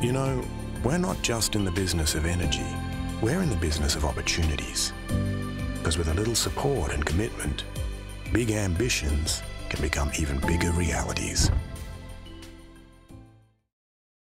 You know, we're not just in the business of energy, we're in the business of opportunities. Because with a little support and commitment, big ambitions can become even bigger realities.